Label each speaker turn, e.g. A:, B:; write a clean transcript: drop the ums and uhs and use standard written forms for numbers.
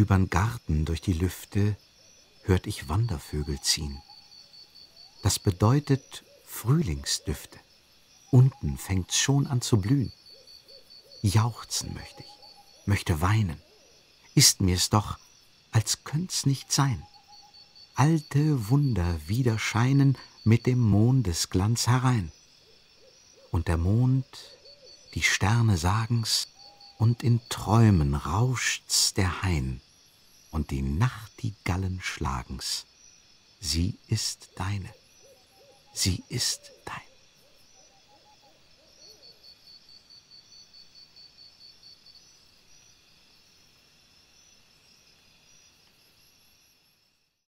A: Übern Garten durch die Lüfte hört ich Wandervögel ziehen. Das bedeutet Frühlingsdüfte. Unten fängt's schon an zu blühen. Jauchzen möchte ich, möchte weinen. Ist mir's doch, als könnt's nicht sein. Alte Wunder wieder scheinen mit dem Mondesglanz herein. Und der Mond, die Sterne sagen's, und in Träumen rauscht's der Hain, und die Nachtigallen schlagen's. Sie ist deine, sie ist dein.